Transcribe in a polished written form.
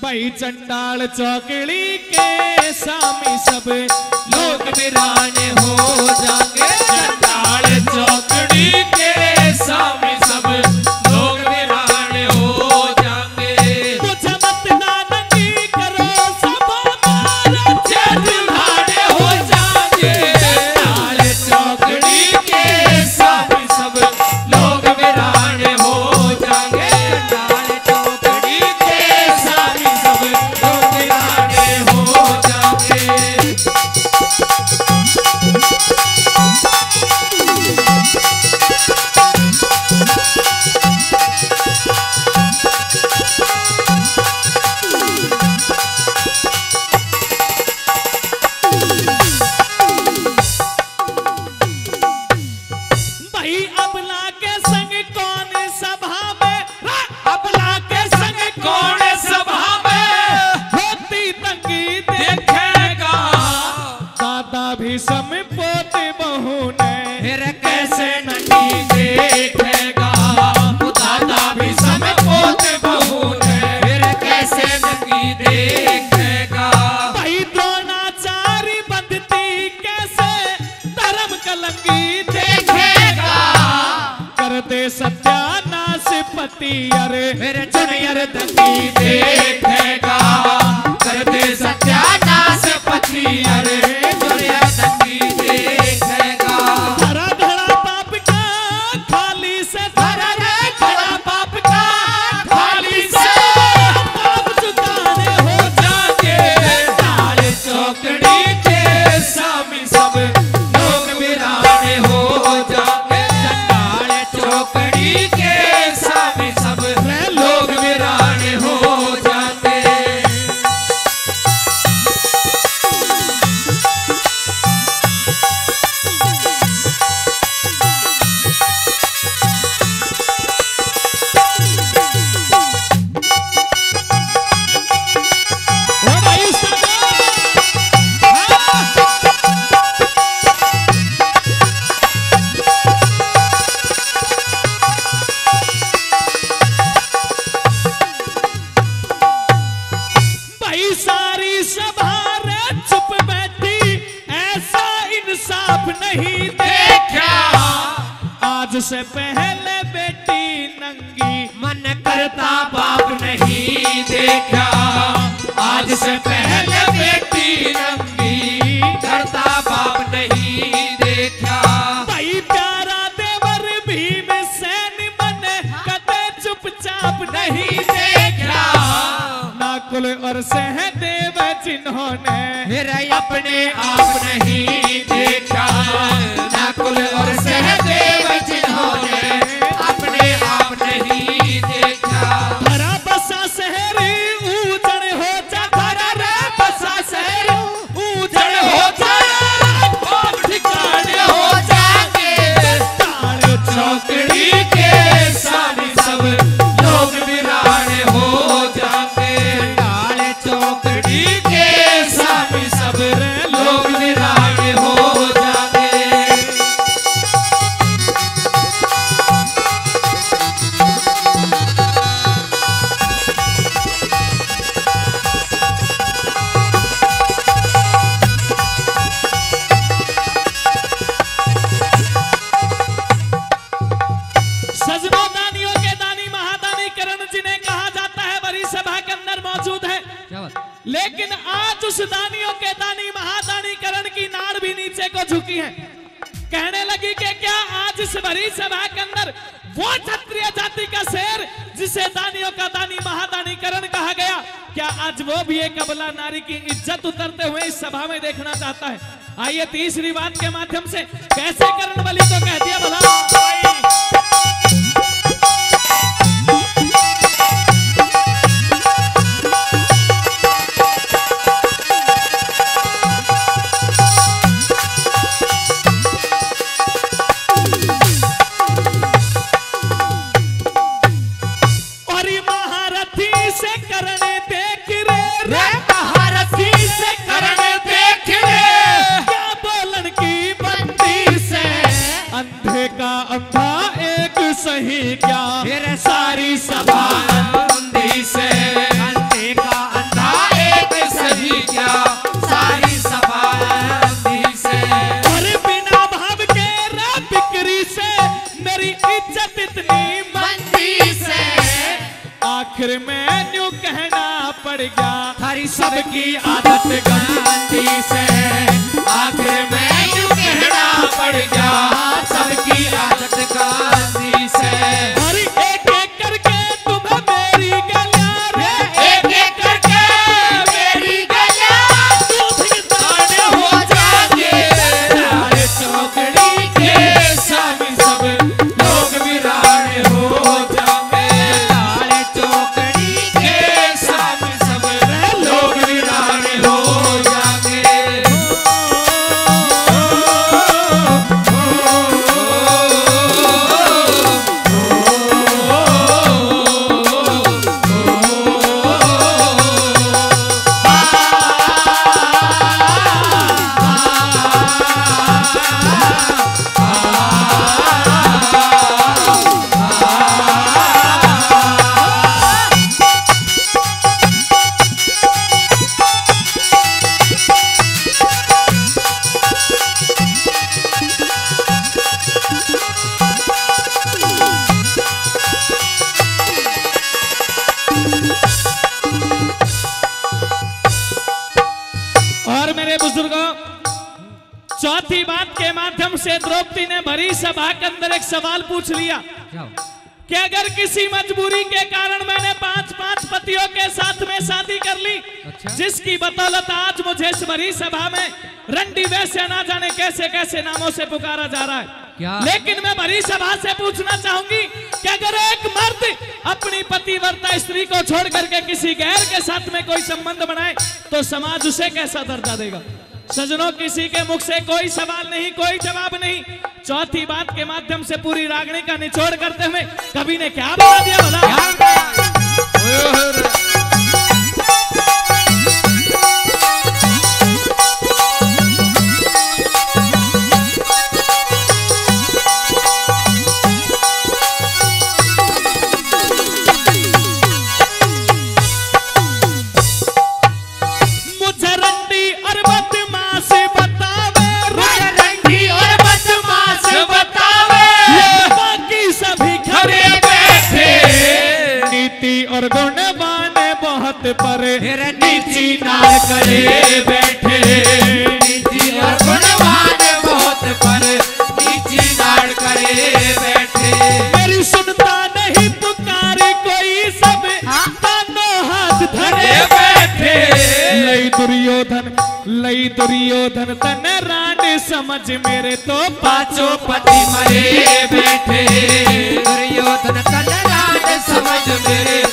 भाई चंडाल चौकड़ी के सामी सब लोग वीराने हो जाएंगे। चंडाल चौकड़ी के सामी सब लोग वीराने हो जाएंगे। मुझे मत नानकी करो सब हमारा चंडाल हो जाएंगे। चंडाल चौकड़ी के सामी सब लोग वीराने हो जाएंगे। चंडाल चौकड़ी के सामी सब लोग वीराने हो जाएंगे। भाई अबला के संग कौन सभा में, अबला के संग कौन सभा में होती तंगी देखेगा। दादा भी सम पोते बहू ने फिर कैसे नंगी देखेगा। दादा भी सम पोते बहू ने फिर कैसे नंगी देखेगा। भाई द्रोणाचार्य बंधती कैसे धर्म कलंगी देखेगा। कर दे सत्यानाश पति अरे फिर चुनियर दंगी देखेगा। कर दे सत्यानाश पति अरे चुनियर दंगी देखेगा। धरा धरा पाप का खाली से धरा धरा पाप का खाली से पाप चुकाने हो जाएंगे। चंडाल चौकड़ी के सामी सब लोग वीराने हो जाएंगे। चंडाल चौकड़ी के सामी सब लोग वीराने हो जाएंगे। ओ भाई भाई सारी सभा रे चुप बैठी ऐसा इंसाफ नहीं देखा। आज से पहले बेटी नंगी मन करता बाप नहीं देखा। आज से पहले बेटी नंगी करता बाप नहीं देखा। भाई प्यारा देवर भीम सैन मन कदे चुपचाप नहीं देखा। नाकुल और सहदेव जिन्होंने फिर अपने आप नहीं देखा। नाकुल और सहदेव जिन्होंने अपने आप नहीं देखा। भरा बसा शहर ऊजड़ हो जा। भरा रे बसा शहर ऊजड़ हो जा। बाप ठिकाने हो जाएंगे। चंडाल चौकड़ी के सामी सब लोग वीराने हो जाएंगे। चंडाल चौकड़ी के सामी सब लोग वीराने हो जाएंगे। सजनों दानियों के दानी महादानी करण जिन्हें कहा जाता है बड़ी सभा के अंदर मौजूद है। लेकिन आज उस दानियों के दानी महादानी करण की नाड़ भी नीचे को झुकी है। कहने लगी कि क्या आज इस बड़ी सभा के अंदर वो क्षत्रिय जाति का शेर जिसे दानियों का दानी महादानी करण कहा गया, क्या आज वो भी एक अबला नारी की इज्जत उतरते हुए इस सभा में देखना चाहता है। आइए तीसरी बात के माध्यम से कैसे करण बलि को कह दिया भला। और ये महारथी से करण देख रे महारथी से करण देख रे। क्या बोलन की बंदी से अंधे का अंधा एक सही क्या। फिर सारी सभा बंदी से अंधे का आखिर में न्यू कहना पड़ गया थारी सबकी आदत गंदी से, आखिर में न्यू कहना पड़ गया सबकी आदत गंदी से। और एक एक करके तुम्हें मेरी गलियां रे, एक एक करके मेरी गलियां दूध दाने हो जाएंगे, लाल चौकड़ी के सामने सब लोग वीरान हो जाएंगे, लाल चौकड़ी के सामने सब लोग वीरान हो जाएंगे। और मेरे बुजुर्गों, चौथी बात के माध्यम से द्रौपदी ने भरी सभा के अंदर एक सवाल पूछ लिया कि अगर किसी मजबूरी के कारण मैंने 5-5 पतियों के साथ में शादी कर ली, जिसकी बदौलत आज मुझे इस भरी सभा में रंडी वैश्य ना जाने कैसे कैसे नामों से पुकारा जा रहा है, लेकिन मैं भरी सभा से पूछना चाहूंगी कि अगर एक मर्द अपनी पतिव्रता स्त्री को छोड़ करके किसी गैर के साथ में कोई संबंध बनाए तो समाज उसे कैसा दर्जा देगा? सजनों, किसी के मुख से कोई सवाल नहीं, कोई जवाब नहीं। चौथी बात के माध्यम से पूरी रागनी का निचोड़ करते हुए कवि ने क्या बता दिया भला? और गुणवान बहुत पर नीची नाल करे बैठे, नीची और गुणवान बहुत पर नीची नाल करे बैठे। मेरी सुनता नहीं पुकार कोई, सब कानों हाथ धरे बैठे। लई दुर्योधन तन रानी समझ मेरे तो पांचों पति मरे बैठे, दुर्योधन तन रानी समझ मेरे